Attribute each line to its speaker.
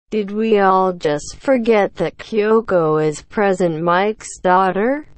Speaker 1: Did we all just forget that Kyoko is President Mike's daughter?